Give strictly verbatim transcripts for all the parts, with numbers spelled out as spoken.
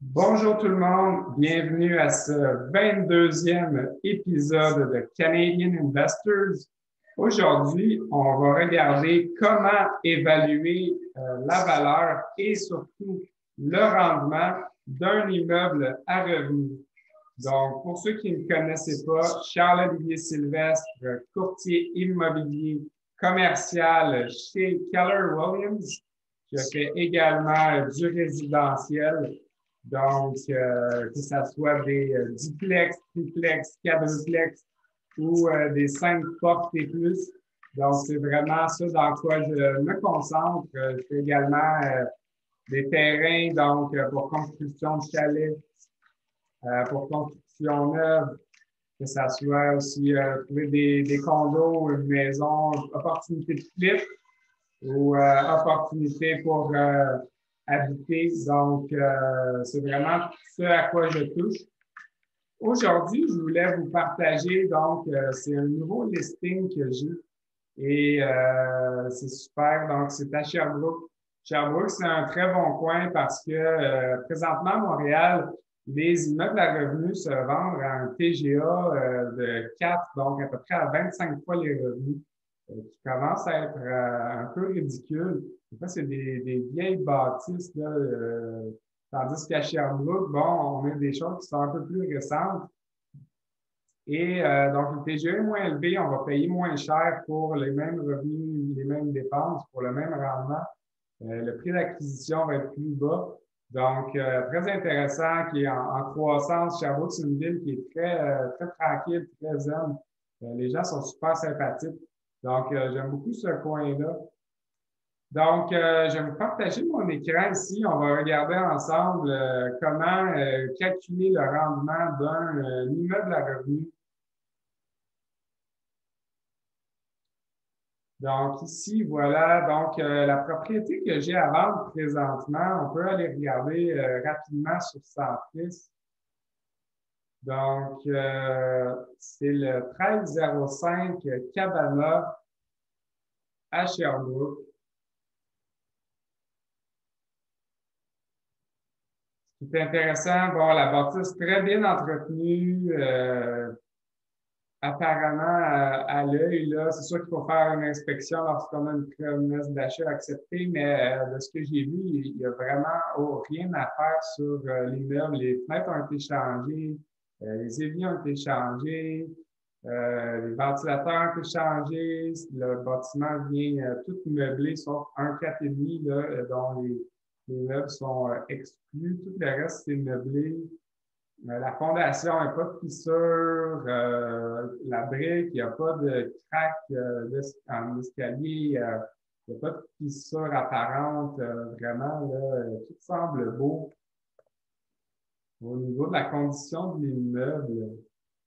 Bonjour tout le monde, bienvenue à ce vingt-deuxième épisode de Canadian Investors. Aujourd'hui, on va regarder comment évaluer euh, la valeur et surtout le rendement d'un immeuble à revenu. Donc, pour ceux qui ne connaissaient pas, Charles-Olivier Sylvestre, courtier immobilier commercial chez Keller Williams. Je fais également du résidentiel. Donc, euh, que ce soit des euh, duplex, triplex, quadruplex ou euh, des cinq portes et plus. Donc, c'est vraiment ça dans quoi je me concentre. Je fais également euh, des terrains donc euh, pour construction de chalets, euh, pour construction neuve, que ce soit aussi euh, trouver des, des condos, une maison, opportunité de flip ou euh, opportunité pour euh, habiter. Donc, euh, c'est vraiment ce à quoi je touche. Aujourd'hui, je voulais vous partager, donc, euh, c'est un nouveau listing que j'ai et euh, c'est super. Donc, c'est à Sherbrooke. Sherbrooke, c'est un très bon coin parce que euh, présentement, à Montréal, les immeubles à revenus se vendent à un T G A euh, de quatre, donc à peu près à vingt-cinq fois les revenus, euh, qui commence à être euh, un peu ridicule. Des fois, c'est des, des vieilles bâtisses, là, euh, tandis qu'à Sherbrooke, bon, on a des choses qui sont un peu plus récentes. Et euh, donc, le T G A est moins élevé, on va payer moins cher pour les mêmes revenus, les mêmes dépenses, pour le même rendement. Euh, le prix d'acquisition va être plus bas. Donc, euh, très intéressant, qui est en, en croissance. Sherbrooke, c'est une ville qui est très, euh, très tranquille, très zen. Euh, les gens sont super sympathiques. Donc, euh, j'aime beaucoup ce coin-là. Donc, euh, je vais vous partager mon écran ici. On va regarder ensemble euh, comment euh, calculer le rendement d'un euh, immeuble à revenu. Donc, ici, voilà, donc euh, la propriété que j'ai à vendre présentement, on peut aller regarder euh, rapidement sur Centris. Donc, euh, c'est le treize zéro cinq Cabana à Sherbrooke. Ce qui est intéressant, bon, la bâtisse très bien entretenue, euh, apparemment à, à l'œil, là, c'est sûr qu'il faut faire une inspection lorsqu'on a une promesse d'achat acceptée, mais euh, de ce que j'ai vu, il n'y a vraiment oh, rien à faire sur euh, l'immeuble. Les fenêtres ont été changées, euh, les éviers ont été changés, euh, les ventilateurs ont été changés, le bâtiment vient euh, tout meublé, sauf un quatre et demi là, euh, dont les, les meubles sont euh, exclus. Tout le reste, c'est meublé. Euh, La fondation n'a pas de fissure, euh, la brique, il n'y a pas de craque euh, en escalier, euh, il n'y a pas de fissure apparente, euh, vraiment, là, euh, tout semble beau. Au niveau de la condition de l'immeuble,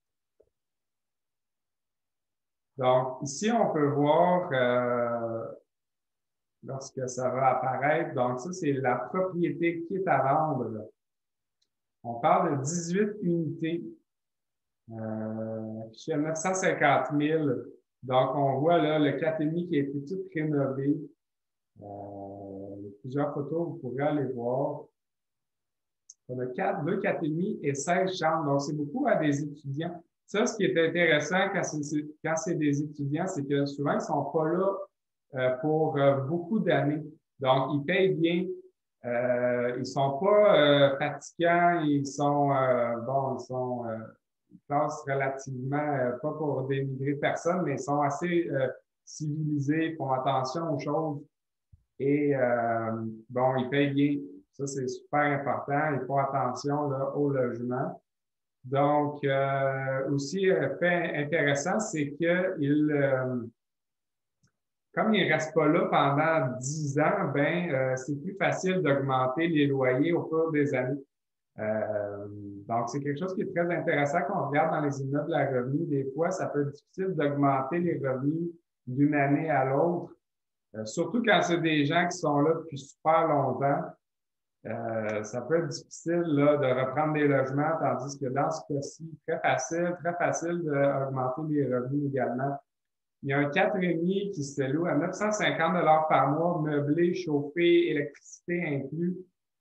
donc ici, on peut voir euh, lorsque ça va apparaître, donc ça, c'est la propriété qui est à vendre. On parle de dix-huit unités. Euh, je suis à neuf cent cinquante mille. Donc, on voit là le quatre virgule cinq qui a été tout rénové. Euh, il y a plusieurs photos, vous pourrez aller voir. On a quatre, deux quatre virgule cinq et seize chambres. Donc, c'est beaucoup à des étudiants. Ça, ce qui est intéressant quand c'est, quand c'est des étudiants, c'est que souvent, ils ne sont pas là euh, pour euh, beaucoup d'années. Donc, ils payent bien. Euh, ils ne sont pas euh, fatigants. Ils sont, euh, bon, ils sont euh, classe relativement, euh, pas pour dénigrer personne, mais ils sont assez euh, civilisés, font attention aux choses et euh, bon, ils payent bien. Ça, c'est super important. Ils font attention là, au logement. Donc, euh, aussi, euh, fait intéressant, c'est qu'ils, euh, comme ils ne restent pas là pendant dix ans, ben, euh, c'est plus facile d'augmenter les loyers au cours des années. Euh, donc, c'est quelque chose qui est très intéressant quand on regarde dans les immeubles à revenus. Des fois, ça peut être difficile d'augmenter les revenus d'une année à l'autre, euh, surtout quand c'est des gens qui sont là depuis super longtemps. Euh, ça peut être difficile là, de reprendre des logements, tandis que dans ce cas-ci, très facile, très facile d'augmenter les revenus également. Il y a un quatre virgule cinq qui se loue à neuf cent cinquante dollars par mois, meublé, chauffé, électricité inclus.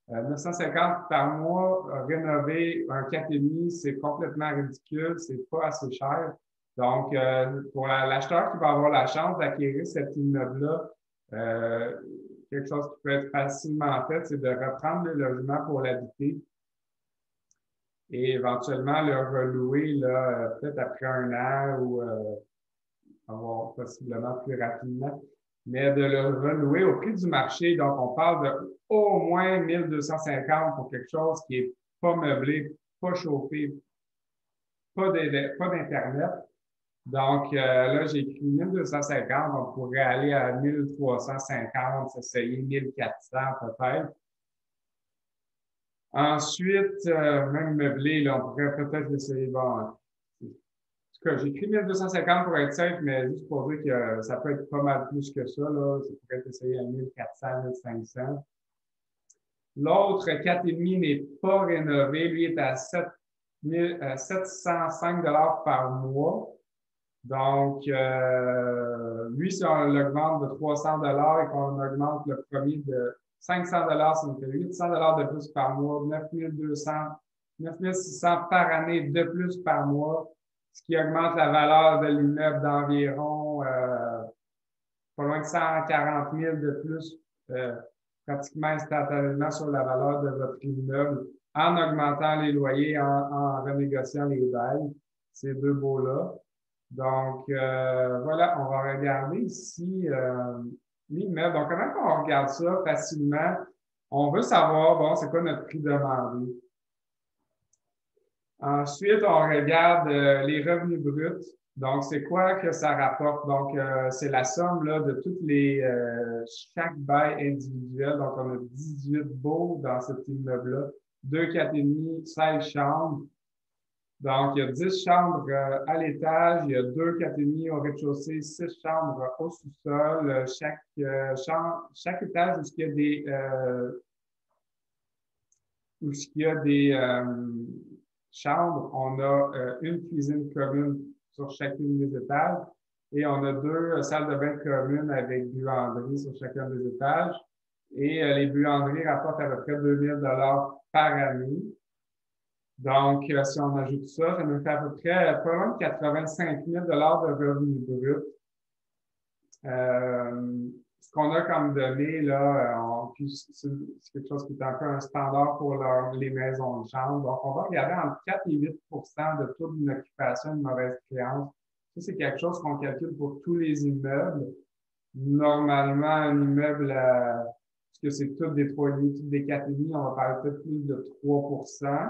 Euh, neuf cent cinquante par mois, euh, rénover un quatre virgule cinq, c'est complètement ridicule, c'est pas assez cher. Donc, euh, pour l'acheteur qui va avoir la chance d'acquérir cet immeuble-là, euh, quelque chose qui peut être facilement fait, c'est de reprendre le logement pour l'habiter et éventuellement le relouer là, peut-être après un an ou euh, avoir possiblement plus rapidement, mais de le relouer au prix du marché. Donc, on parle de au moins mille deux cent cinquante pour quelque chose qui est pas meublé, pas chauffé, pas d'Internet. Donc, euh, là, j'ai écrit mille deux cent cinquante, on pourrait aller à mille trois cent cinquante, s'essayer mille quatre cents peut-être. Ensuite, euh, même meublé, là, on pourrait peut-être essayer, bon, en tout cas, j'ai écrit mille deux cent cinquante pour être safe, mais juste pour dire que ça peut être pas mal plus que ça, là. Ça pourrait être essayé à mille quatre cents, mille cinq cents. L'autre quatre virgule cinq n'est pas rénové. Lui est à sept cent cinq dollars par mois. Donc, euh, lui, si on l'augmente de trois cents dollars et qu'on augmente le premier de cinq cents dollars, ça nous fait huit cents dollars de plus par mois, neuf mille deux cents, neuf mille six cents par année de plus par mois, ce qui augmente la valeur de l'immeuble d'environ euh, pas loin de cent quarante mille de plus, euh, pratiquement instantanément sur la valeur de votre immeuble, en augmentant les loyers, en, en renégociant les bails, ces deux baux-là. Donc, euh, voilà, on va regarder ici euh, l'immeuble. Donc, comment on regarde ça facilement? On veut savoir, bon, c'est quoi notre prix demandé. Ensuite, on regarde euh, les revenus bruts. Donc, c'est quoi que ça rapporte? Donc, euh, c'est la somme là, de toutes les euh, chaque bail individuel. Donc, on a dix-huit baux dans cet immeuble-là, deux quatre virgule cinq, seize chambres. Donc, il y a dix chambres euh, à l'étage, il y a deux quatre virgule cinq au rez-de-chaussée, six chambres au sous-sol. Chaque, euh, chambre, chaque étage où il y a des, euh, où il y a des euh, chambres, on a euh, une cuisine commune sur chacune des étages et on a deux euh, salles de bain communes avec buanderie sur chacun des étages. Et euh, les buanderies rapportent à peu près deux mille dollars par année. Donc, euh, si on ajoute ça, ça nous fait à peu près pas loin de quatre-vingt-cinq mille dollars de revenus bruts. Euh, ce qu'on a comme données, là, c'est quelque chose qui est un peu un standard pour leur, les maisons de chambre. Donc, on va regarder entre quatre et huit de taux d'inoccupation de mauvaise créance. Ça, c'est quelque chose qu'on calcule pour tous les immeubles. Normalement, un immeuble, euh, puisque c'est tous des trois virgule cinq, tous des quatre virgule cinq, on va parler peut-être plus de trois.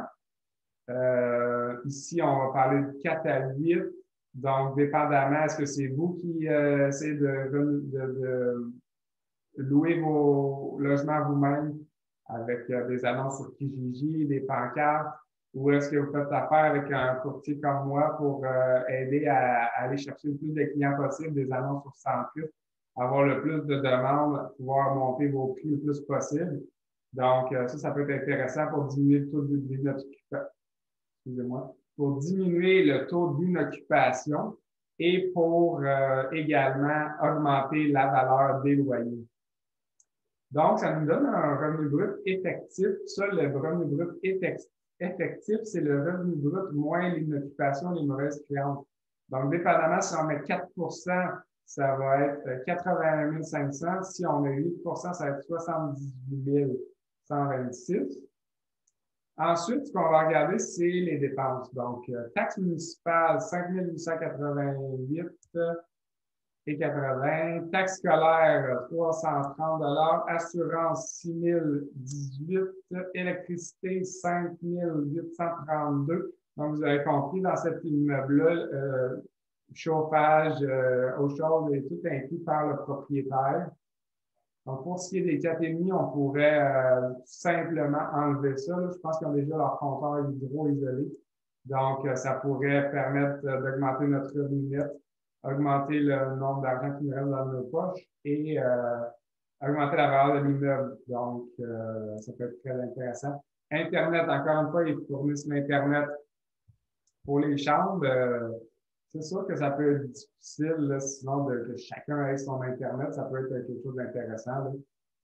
Euh, ici, on va parler de quatre à huit. Donc, dépendamment, est-ce que c'est vous qui euh, essayez de, de, de, louer vos logements vous-même avec euh, des annonces sur Kijiji, des pancartes, ou est-ce que vous faites affaire avec un courtier comme moi pour euh, aider à, à aller chercher le plus de clients possible, des annonces sur Centris, avoir le plus de demandes, pouvoir monter vos prix le plus possible. Donc, euh, ça, ça peut être intéressant pour diminuer le taux d'inoccupation. Excusez-moi, pour diminuer le taux d'inoccupation et pour euh, également augmenter la valeur des loyers. Donc, ça nous donne un revenu brut effectif. Ça, le revenu brut effectif, c'est le revenu brut moins l'inoccupation, les mauvaises créances. Donc, dépendamment, si on met quatre pour cent, ça va être quatre-vingt-un mille cinq cents. Si on met huit pour cent, ça va être soixante-dix-huit mille cent vingt-six. Ensuite, ce qu'on va regarder, c'est les dépenses. Donc, euh, taxes municipales, cinq mille huit cent quatre-vingt-huit et quatre-vingts. Taxes scolaires, trois cent trente dollars. Assurance, six mille dix-huit. Électricité, cinq mille huit cent trente-deux. Donc, vous avez compris, dans cet immeuble-là, euh, chauffage, euh, eau chaude est tout inclus par le propriétaire. Donc, pour ce qui est des quatre virgule cinq, on pourrait euh, simplement enlever ça. Là. Je pense qu'ils ont déjà leur compteur hydro-isolé. Donc, euh, ça pourrait permettre euh, d'augmenter notre revenu net, augmenter le nombre d'argent qui nous reste dans nos poches et euh, augmenter la valeur de l'immeuble. Donc, euh, ça peut être très intéressant. Internet, encore une fois, ils fournissent l'Internet pour les chambres. Euh, c'est sûr que ça peut être difficile, là, sinon, de, que chacun ait son Internet. Ça peut être quelque chose d'intéressant.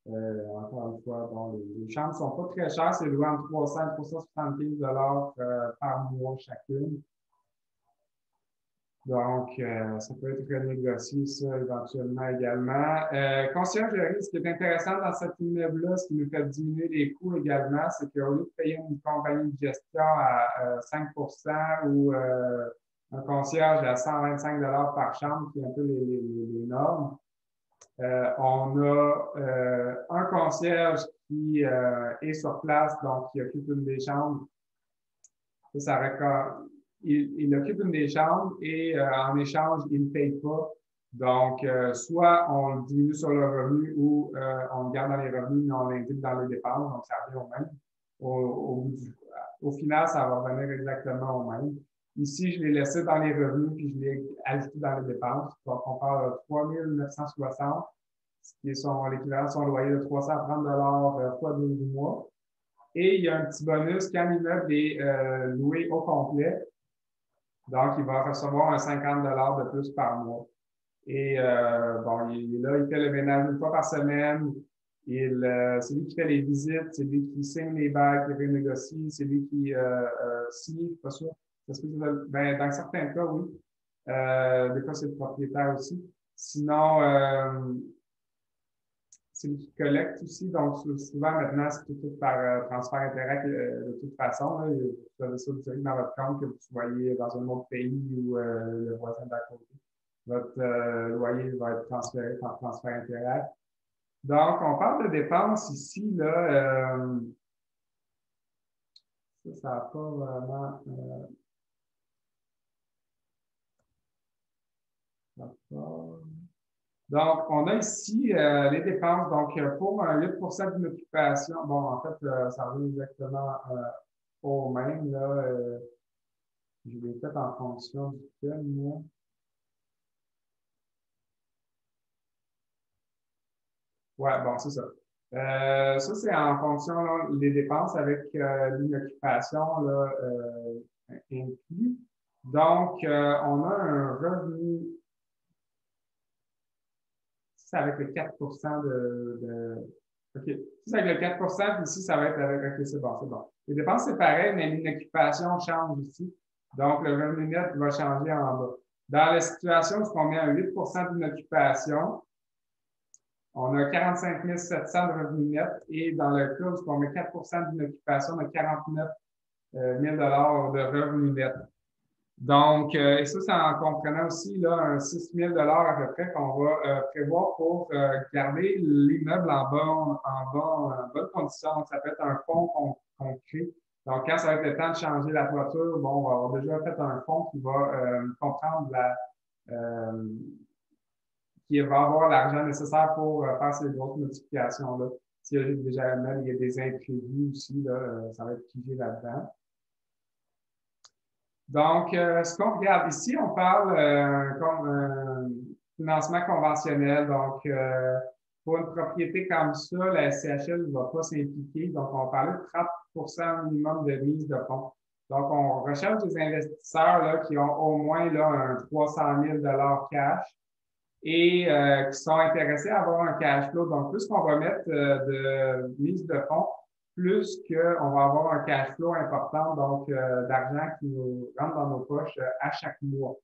Euh, encore une fois, bon, les, les chambres ne sont pas très chères, c'est loué entre trois cents et trois cent soixante-quinze dollars euh, par mois chacune. Donc, euh, ça peut être renégocié, ça, éventuellement également. Euh, conciergerie, ce qui est intéressant dans cet immeuble-là, ce qui nous fait diminuer les coûts également, c'est qu'au lieu de payer une compagnie de gestion à euh, cinq pour cent ou euh, un concierge à cent vingt-cinq dollars par chambre, qui est un peu les, les, les normes, euh, on a euh, un concierge qui euh, est sur place, donc qui occupe une des chambres. Ça, ça record- il, il occupe une des chambres et euh, en échange, il ne paye pas. Donc, euh, soit on le diminue sur le revenu ou euh, on le garde dans les revenus, mais on l'indique dans les dépenses, donc ça revient au même. Au, au, au final, ça va revenir exactement au même. Ici, je l'ai laissé dans les revenus puis je l'ai ajouté dans les dépenses. Donc, on parle de trois mille neuf cent soixante, ce qui est son, l'équivalent de son loyer de trois cent trente dollars euh, fois douze mois. Et il y a un petit bonus quand l'immeuble est euh, loué au complet. Donc, il va recevoir un cinquante dollars de plus par mois. Et euh, bon, il est là, il fait le ménage une fois par semaine. Il, euh, c'est lui qui fait les visites, c'est lui qui signe les bagues, qui renégocie, c'est lui qui euh, euh, signe, pas sûr. Ben, dans certains cas, oui. Euh, des fois, c'est le propriétaire aussi. Sinon, euh, c'est lui qui collecte aussi. Donc, souvent, maintenant, c'est tout, tout par euh, transfert Interac euh, de toute façon. Là, vous avez ça direct dans votre compte, que vous soyez dans un autre pays ou euh, le voisin d'à côté. Votre euh, loyer va être transféré par transfert Interac. Donc, on parle de dépenses ici. Là, euh, ça, ça n'a pas vraiment euh, rapport. Donc, on a ici euh, les dépenses. Donc, pour un huit pour cent d'une occupation, bon, en fait, euh, ça revient exactement euh, au même. Là, euh, je l'ai fait en fonction du thème, moi. Ouais, bon, c'est ça. Euh, ça, c'est en fonction là, des dépenses avec euh, l'inoccupation là, euh, inclus. Donc, euh, on a un revenu, c'est avec le quatre pour cent de, de OK. Ça, c'est avec le quatre pour cent, puis ici, ça va être avec, OK, c'est bon, c'est bon. Les dépenses, c'est pareil, mais l'inoccupation change ici. Donc, le revenu net va changer en bas. Dans la situation où on met un huit pour cent d'inoccupation, on a quarante-cinq mille sept cents de revenus nets et dans le cas où on met quatre pour cent d'une occupation, on a quarante-neuf mille dollars de revenus nets. Donc, euh, et ça, c'est en comprenant aussi là, un six mille dollars à peu près qu'on va euh, prévoir pour euh, garder l'immeuble en, bon, en, bon, en bonne condition. Donc, ça peut être un fonds qu'on qu'on crée. Donc, quand ça va être le temps de changer la toiture, bon, on va avoir déjà fait un fonds qui va euh, comprendre la, euh, qui va avoir l'argent nécessaire pour euh, faire ces grosses modifications-là. S'il y a déjà il y a des imprévus aussi, là, euh, ça va être pigé là-dedans. Donc, euh, ce qu'on regarde ici, on parle euh, comme un financement conventionnel. Donc, euh, pour une propriété comme ça, la S C H L ne va pas s'impliquer. Donc, on parlait de trente pour cent minimum de mise de fonds. Donc, on recherche des investisseurs là, qui ont au moins là, un trois cent mille dollars cash et euh, qui sont intéressés à avoir un cash flow. Donc, plus qu'on va mettre euh, de mise de fonds, plus qu'on va avoir un cash flow important, donc euh, d'argent qui nous rentre dans nos poches euh, à chaque mois.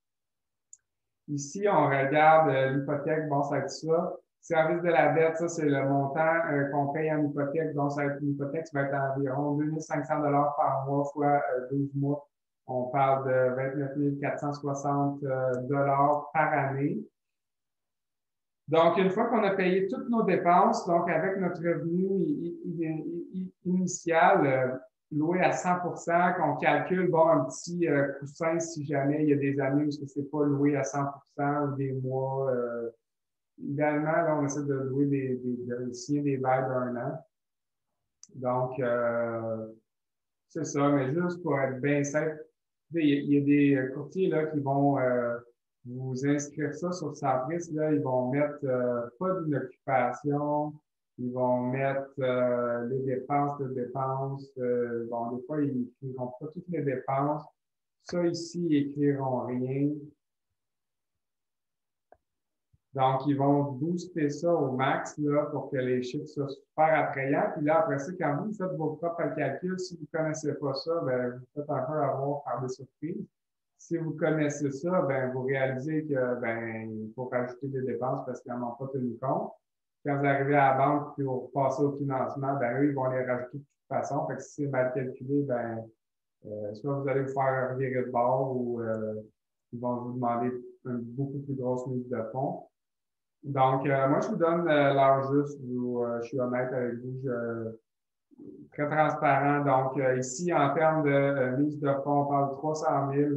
Ici, on regarde euh, l'hypothèque, bon, ça va être ça. Service de la dette, ça, c'est le montant euh, qu'on paye en hypothèque. Donc, ça va être une hypothèque qui va être environ deux mille cinq cents dollars par mois fois euh, douze mois. On parle de vingt-neuf mille quatre cent soixante dollars par année. Donc, une fois qu'on a payé toutes nos dépenses, donc avec notre revenu initial euh, loué à cent pour cent, qu'on calcule, bon, un petit euh, coussin si jamais il y a des années où ce n'est pas loué à cent pour cent ou des mois. Euh, idéalement, là, on essaie de louer des, des, de signer des bails d'un an. Donc, euh, c'est ça, mais juste pour être bien simple, il y, a, il y a des courtiers là, qui vont euh, vous inscrire ça sur Saprice, là, ils vont mettre euh, pas d'une occupation, ils vont mettre euh, les dépenses de dépenses. Euh, bon, des fois, ils n'écriront pas toutes les dépenses. Ça, ici, ils n'écriront rien. Donc, ils vont booster ça au max là, pour que les chiffres soient super attrayants. Puis là, après ça, quand vous faites vos propres calculs, si vous ne connaissez pas ça, ben, vous faites un peu avoir par des surprises. Si vous connaissez ça, ben, vous réalisez que ben, il faut rajouter des dépenses parce qu'ils n'en ont pas tenu compte. Quand vous arrivez à la banque et vous repassez au financement, ben, eux, ils vont les rajouter de toute façon. Fait que si c'est mal calculé, ben, euh, soit vous allez vous faire virer de bord ou euh, ils vont vous demander une beaucoup plus grosse mise de fonds. Donc, euh, moi, je vous donne euh, l'heure juste. Vous, euh, je suis honnête avec vous. Je, très transparent. Donc, euh, ici, en termes de euh, mise de fonds, on parle de trois cent mille.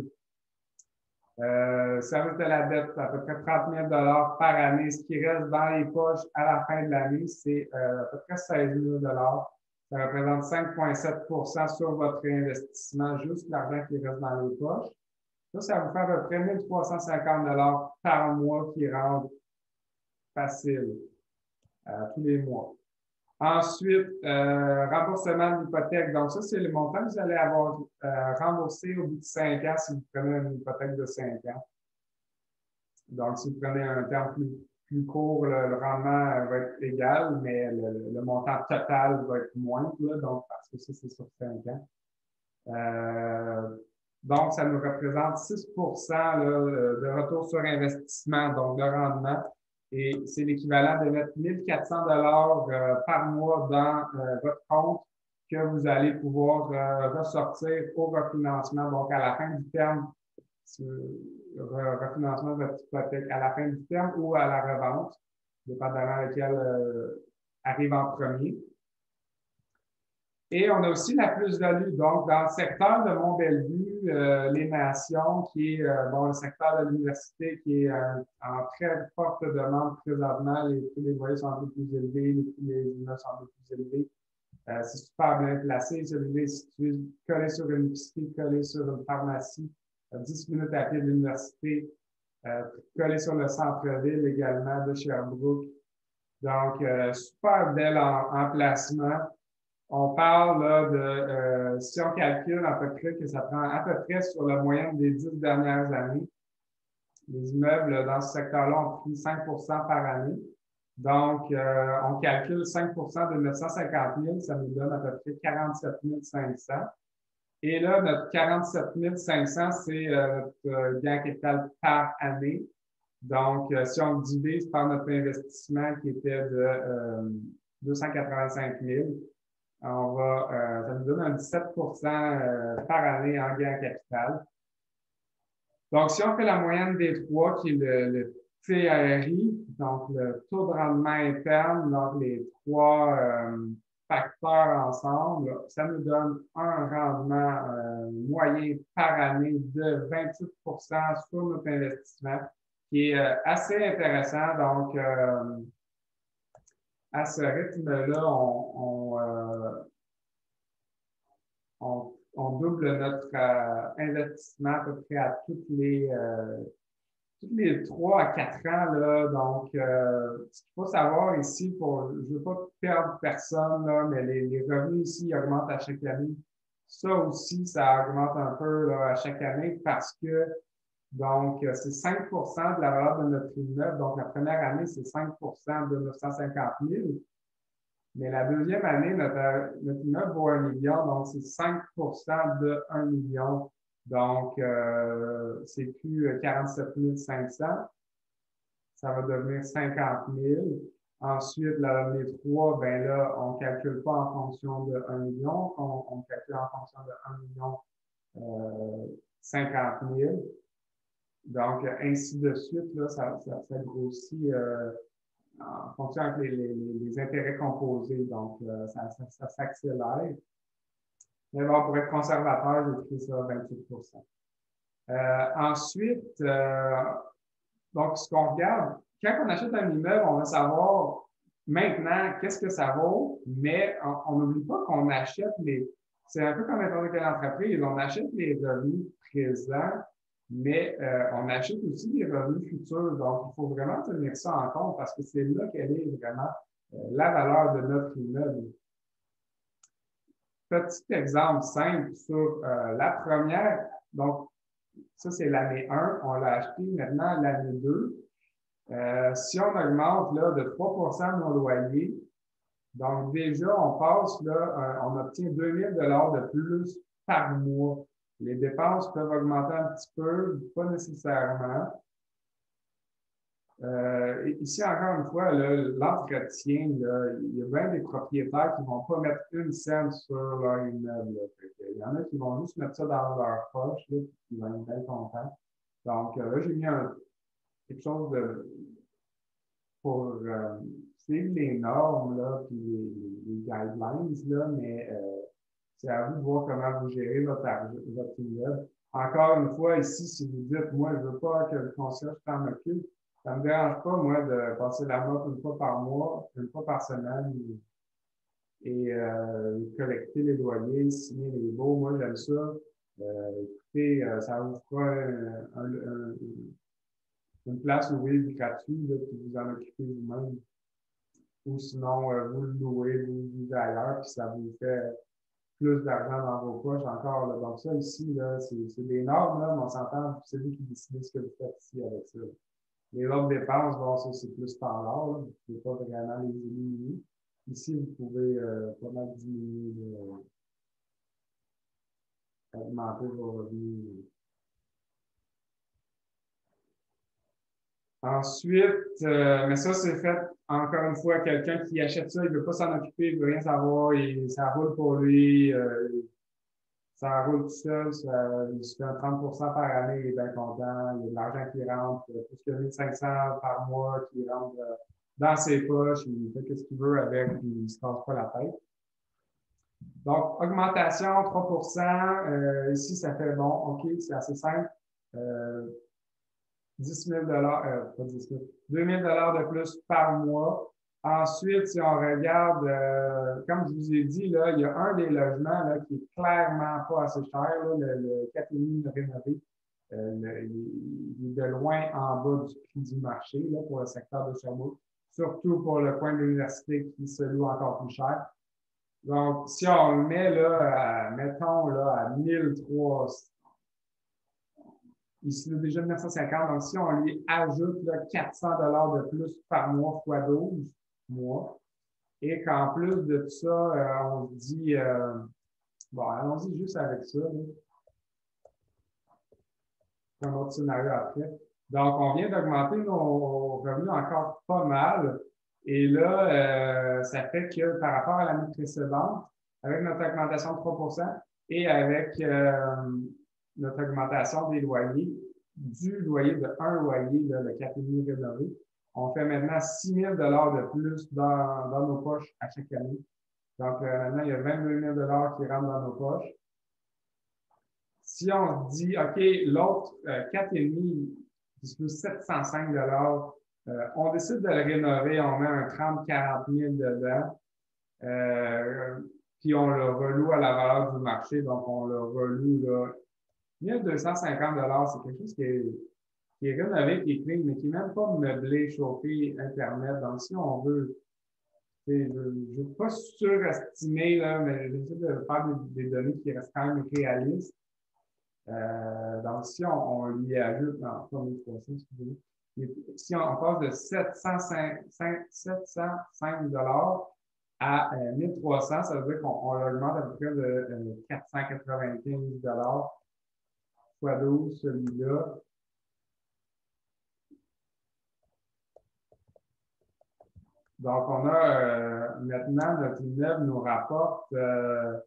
Euh, service de la dette, c'est à peu près trente mille dollars par année. Ce qui reste dans les poches à la fin de l'année, c'est euh, à peu près seize mille dollars. Ça représente cinq virgule sept pour cent sur votre investissement, juste l'argent qui reste dans les poches. Ça, ça vous fait à peu près mille trois cent cinquante dollars par mois qui rentrent facile euh, tous les mois. Ensuite, euh, remboursement de l'hypothèque. Donc, ça, c'est le montant que vous allez avoir euh, remboursé au bout de cinq ans si vous prenez une hypothèque de cinq ans. Donc, si vous prenez un terme plus, plus court, le, le rendement va être égal, mais le, le montant total va être moindre, là, donc, parce que ça, c'est sur cinq ans. Euh, donc, ça nous représente six pour cent là, de retour sur investissement, donc de rendement. Et c'est l'équivalent de mettre mille quatre cents dollars euh, par mois dans euh, votre compte que vous allez pouvoir euh, ressortir au refinancement. Donc, à la fin du terme, le refinancement de votre hypothèque, à la fin du terme ou à la revente, dépendamment laquelle euh, arrive en premier. Et on a aussi la plus-value. Donc, dans le secteur de Mont-Bellevue, euh, les Nations, qui est euh, bon, le secteur de l'université qui est euh, en très forte demande présentement, les prix des loyers sont un peu plus élevés, les prix des immeubles sont un peu plus élevés. Euh, c'est super bien placé. Celui-là est situé collé sur une épicerie, collé sur une pharmacie, à dix minutes à pied de l'université, euh, collé sur le centre-ville également de Sherbrooke. Donc, euh, super bel en, emplacement. On parle là, de, euh, si on calcule à peu près que ça prend à peu près sur la moyenne des dix dernières années, les immeubles dans ce secteur-là ont pris cinq pour cent par année. Donc, euh, on calcule cinq pour cent de neuf cent cinquante mille, ça nous donne à peu près quarante-sept mille cinq cents. Et là, notre quarante-sept mille cinq cents, c'est euh, notre gain capital par année. Donc, euh, si on divise par notre investissement qui était de euh, deux cent quatre-vingt-cinq mille, on va, euh, ça nous donne un dix-sept pour cent euh, par année en gain capital. Donc, si on fait la moyenne des trois, qui est le, le T R I, donc le taux de rendement interne, donc les trois euh, facteurs ensemble, ça nous donne un rendement euh, moyen par année de vingt-huit pour cent sur notre investissement, qui est euh, assez intéressant. Donc, euh, à ce rythme-là, on, on, euh, on, on double notre euh, investissement à peu près à toutes les, euh, toutes les trois à quatre ans. Là, donc, euh, ce qu'il faut savoir ici, pour, je ne veux pas perdre personne, là, mais les, les revenus ici augmentent à chaque année. Ça aussi, ça augmente un peu là, à chaque année parce que donc, c'est cinq pour cent de la valeur de notre immeuble. Donc, la première année, c'est cinq pour cent de neuf cent cinquante mille. Mais la deuxième année, notre, notre immeuble vaut un million, donc c'est cinq pour cent de un million. Donc, euh, c'est plus quarante-sept mille cinq cents. Ça va devenir cinquante mille. Ensuite, l'année trois, ben là, on ne calcule pas en fonction de un million, on, on calcule en fonction de un million euh, cinquante mille. Donc, ainsi de suite, là, ça, ça, ça grossit euh, en fonction avec les, les, les intérêts composés. Donc, euh, ça, ça, ça s'accélère. Mais bon, pour être conservateur, j'ai pris ça à vingt-huit pour cent. Euh, ensuite, euh, donc, ce qu'on regarde, quand on achète un immeuble, on va savoir maintenant qu'est-ce que ça vaut, mais on n'oublie pas qu'on achète les. C'est un peu comme n'importe quelle entreprise, on achète les revenus présents, mais euh, on achète aussi des revenus futurs. Donc, il faut vraiment tenir ça en compte parce que c'est là qu'elle est vraiment euh, la valeur de notre immeuble. Petit exemple simple sur euh, la première. Donc, ça, c'est l'année un. On l'a acheté maintenant l'année deux. Euh, si on augmente là, de trois pour cent nos loyers, donc déjà, on passe, là, euh, on obtient deux mille dollars de plus par mois. Les dépenses peuvent augmenter un petit peu, pas nécessairement. Euh, ici, encore une fois, l'entretien, il y a bien des propriétaires qui ne vont pas mettre une scène sur leur immeuble. Il y en a qui vont juste mettre ça dans leur poche, là, puis qui vont être bien contents. Donc, euh, là, j'ai mis un, quelque chose de, pour euh, suivre les normes, là, puis les, les guidelines, là, mais euh, c'est à vous de voir comment vous gérez votre, votre immeuble. Encore une fois, ici, si vous dites, moi, je ne veux pas que le concierge s'en occupe, ça ne me dérange pas, moi, de passer la note une fois par mois, une fois par semaine et euh, collecter les loyers, signer les baux. Moi, j'aime ça. Euh, écoutez, euh, ça vous fera un, un, un, une place où vivre gratuite, là, puis vous en occupez vous-même. Ou sinon, euh, vous le louez, vous le vivez ailleurs, puis ça vous fait plus d'argent dans vos poches encore. Là. Donc ça, ici, là, c'est des normes, là, mais on s'entend, c'est vous qui décidez ce que vous faites ici avec ça. Les autres dépenses, bon, ça, c'est plus standard. Là. Vous ne pouvez pas vraiment les éliminer. Ici, vous pouvez euh, pas mal diminuer, là, augmenter vos revenus. Ensuite, euh, mais ça, c'est fait, encore une fois, quelqu'un qui achète ça, il ne veut pas s'en occuper, il ne veut rien savoir, et ça roule pour lui, euh, ça roule tout seul, ça, il se fait un trente pour cent par année, il est bien content, il y a de l'argent qui rentre, plus que mille cinq cents par mois qui rentre euh, dans ses poches, il fait ce qu'il veut avec, puis il ne se casse pas la tête. Donc, augmentation, trois pour cent, euh, ici, ça fait bon, OK, c'est assez simple. Euh, dix mille dollars, euh, pas dix mille, deux mille dollars de plus par mois. Ensuite, si on regarde, euh, comme je vous ai dit, là, il y a un des logements là, qui est clairement pas assez cher, là, le, le quatre virgule cinq rénové. Euh, le, il est de loin en bas du prix du marché là, pour le secteur de Sherbrooke, surtout pour le coin de l'université qui se loue encore plus cher. Donc, si on le met, là, à, mettons, là, à mille trois cents, il se loue déjà neuf cent cinquante. Donc, si on lui ajoute là, quatre cents dollars de plus par mois fois douze mois, et qu'en plus de tout ça, euh, on se dit, euh, bon, allons-y juste avec ça, là. Un autre scénario après. Donc, on vient d'augmenter nos revenus encore pas mal. Et là, euh, ça fait que par rapport à l'année précédente, avec notre augmentation de trois pour cent et avec euh, notre augmentation des loyers, du loyer de un loyer, là, le quatre virgule cinq rénové, on fait maintenant six mille dollars de plus dans, dans nos poches à chaque année. Donc, euh, maintenant, il y a vingt-deux mille dollars qui rentrent dans nos poches. Si on se dit, OK, l'autre euh, quatre virgule cinq, qui se coûte sept cent cinq dollars, euh, on décide de le rénover, on met un trente à quarante mille dedans, euh, puis on le reloue à la valeur du marché, donc on le reloue là. mille deux cent cinquante dollars, c'est quelque chose qui est, qui est rénové, qui est clean, mais qui n'est même pas meublé, chauffé, Internet. Donc, si on veut, je ne veux pas surestimer, là, mais j'essaie de faire des, des données qui restent quand même réalistes. Euh, donc, si on, on lui ajoute, non, pas mille trois cents, excusez-moi, si on, on passe de sept cent cinq dollars à euh, mille trois cents, ça veut dire qu'on l'augmente à peu près de euh, quatre cent quatre-vingt-quinze dollars fois douze, celui-là. Donc, on a euh, maintenant, notre immeuble nous rapporte euh,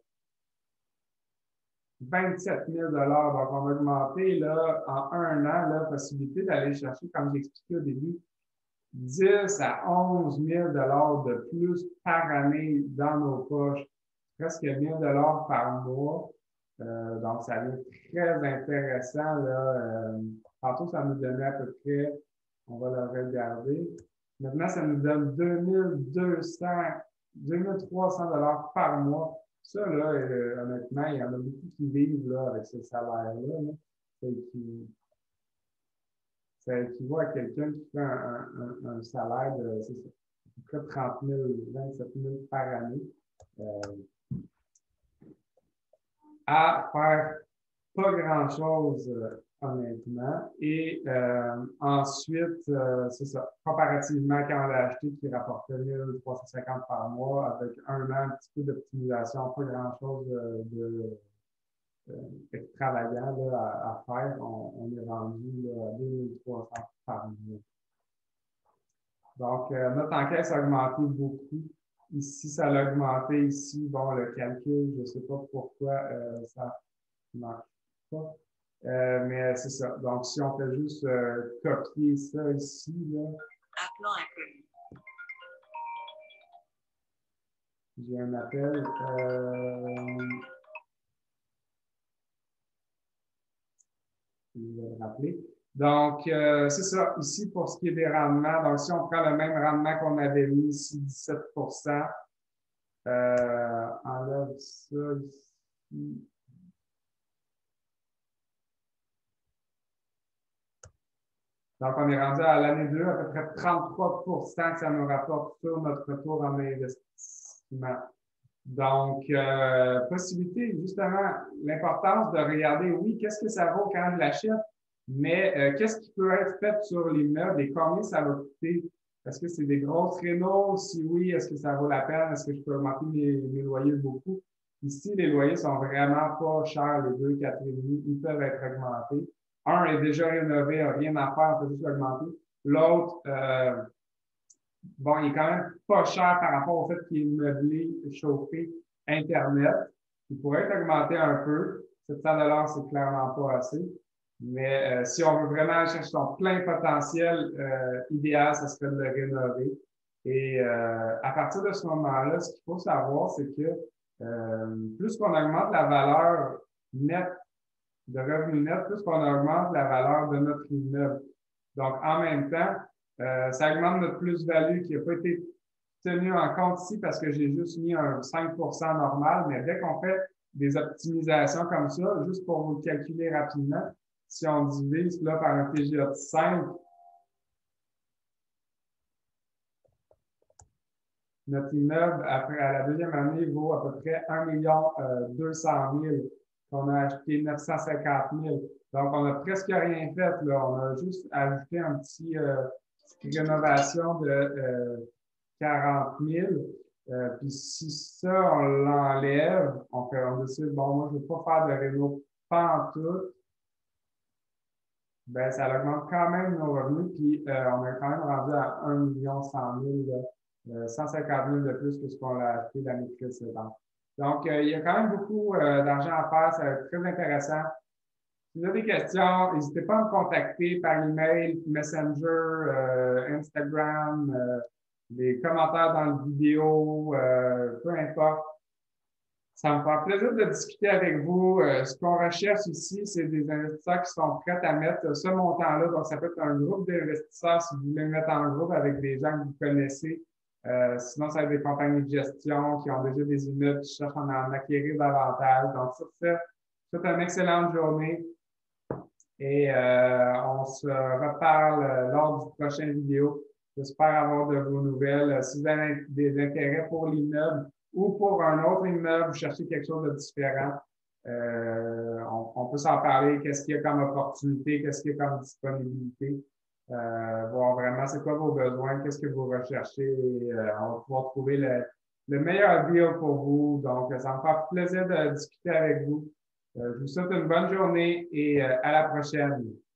vingt-sept mille dollars. Donc, on a augmenté là, en un an la possibilité d'aller chercher, comme j'ai expliqué au début, dix à onze mille dollars de plus par année dans nos poches, presque mille dollars par mois. Euh, donc, ça devient très intéressant. Là. Euh, tantôt, ça nous donnait à peu près, on va le regarder. Maintenant, ça nous donne deux mille deux cents, deux mille trois cents dollars par mois. Ça, là, euh, honnêtement, il y en a beaucoup qui vivent là, avec ce salaire-là. Là, et qui, ça équivaut à quelqu'un qui fait un, un, un salaire de c'est ça, à peu près trente mille, vingt-sept mille par année euh, à faire pas grand-chose honnêtement. Et euh, ensuite, euh, c'est ça, comparativement quand on l'a acheté, qui rapportait mille trois cent cinquante par mois, avec un an, un petit peu d'optimisation, pas grand-chose de, de euh, extravagant là, à, à faire, on, on est rendu là, à deux mille trois cents par mois. Donc, euh, notre encaisse a augmenté beaucoup. Ici, ça a augmenté. Ici, bon, le calcul, je ne sais pas pourquoi euh, ça ne marche pas. Euh, mais c'est ça. Donc, si on fait juste euh, copier ça ici, là. Appelant inconnu. J'ai un appel. Euh, je vais le rappeler. Donc, euh, c'est ça. Ici, pour ce qui est des rendements, donc si on prend le même rendement qu'on avait mis ici, dix-sept pour cent, euh, enlève ça ici. Donc, on est rendu à l'année deux, à peu près trente-trois pour cent que ça nous rapporte sur notre retour en investissement. Donc, euh, possibilité, justement, l'importance de regarder, oui, qu'est-ce que ça vaut quand je l'achète, mais euh, qu'est-ce qui peut être fait sur l'immeuble et combien ça va coûter? Est-ce que c'est des grosses rénaux? Si oui, est-ce que ça vaut la peine? Est-ce que je peux augmenter mes, mes loyers beaucoup? Ici, les loyers sont vraiment pas chers, les deux, quatre et demi. Ils peuvent être augmentés. Un est déjà rénové, n'a rien à faire, on peut juste l'augmenter. L'autre, euh, bon, il est quand même pas cher par rapport au fait qu'il est meublé, chauffé, Internet. Il pourrait être augmenté un peu. sept cents dollars, c'est clairement pas assez. Mais euh, si on veut vraiment chercher son plein potentiel, euh, idéal, ça serait de le rénover. Et euh, à partir de ce moment-là, ce qu'il faut savoir, c'est que euh, plus qu'on augmente la valeur nette de revenu net, plus qu'on augmente la valeur de notre immeuble. Donc, en même temps, euh, ça augmente notre plus-value qui n'a pas été tenu en compte ici parce que j'ai juste mis un cinq pour cent normal, mais dès qu'on fait des optimisations comme ça, juste pour vous le calculer rapidement, si on divise là par un T G A de cinq, notre immeuble, après, à la deuxième année, vaut à peu près un million deux cent mille. On a acheté neuf cent cinquante mille. Donc, on n'a presque rien fait, là. On a juste ajouté un petit euh, rénovation de euh, quarante mille. Euh, puis si ça, on l'enlève, on fait, on décide, bon, moi, je ne veux pas faire de réno pas en tout, ben, ça augmente quand même nos revenus, puis euh, on est quand même rendu à un million cent mille, euh, cent cinquante mille de plus que ce qu'on a acheté l'année précédente. Donc, euh, il y a quand même beaucoup euh, d'argent à faire, ça va être très intéressant. Si vous avez des questions, n'hésitez pas à me contacter par email, Messenger, euh, Instagram, euh, des commentaires dans la vidéo, euh, peu importe. Ça me fait plaisir de discuter avec vous. Euh, ce qu'on recherche ici, c'est des investisseurs qui sont prêts à mettre ce montant-là. Donc, ça peut être un groupe d'investisseurs si vous voulez mettre en groupe avec des gens que vous connaissez. Euh, sinon, ça va être des compagnies de gestion qui ont déjà des immeubles qui cherchent à en acquérir davantage. Donc, sur ce, je vous souhaite une excellente journée et euh, on se reparle lors du prochain vidéo. J'espère avoir de vos nouvelles. Si vous avez des intérêts pour l'immeuble ou pour un autre immeuble, vous cherchez quelque chose de différent, euh, on, on peut s'en parler. Qu'est-ce qu'il y a comme opportunité? Qu'est-ce qu'il y a comme disponibilité? Euh, voir vraiment c'est quoi vos besoins, qu'est-ce que vous recherchez et euh, on va pouvoir trouver le, le meilleur deal pour vous. Donc, ça me fait plaisir de discuter avec vous. Euh, je vous souhaite une bonne journée et euh, à la prochaine.